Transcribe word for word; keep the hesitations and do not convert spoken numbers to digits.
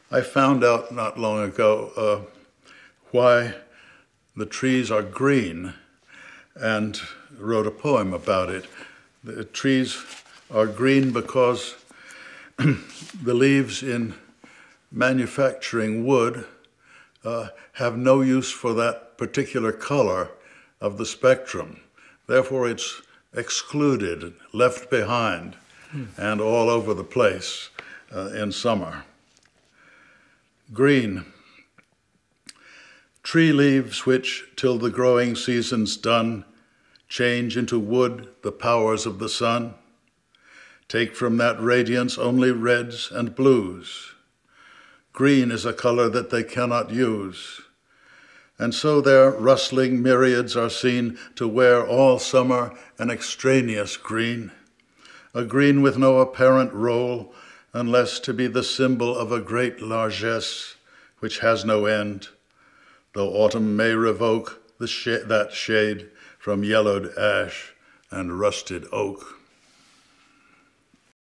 I found out not long ago uh, why the trees are green and wrote a poem about it. The trees are green because the leaves in manufacturing wood uh, have no use for that particular color of the spectrum. Therefore, it's excluded, left behind, hmm. and all over the place uh, in summer. Green. Tree leaves which, till the growing season's done, change into wood the powers of the sun, take from that radiance only reds and blues. Green is a color that they cannot use. And so their rustling myriads are seen to wear all summer an extraneous green, a green with no apparent role, unless to be the symbol of a great largesse which has no end, though autumn may revoke the sh- that shade from yellowed ash and rusted oak.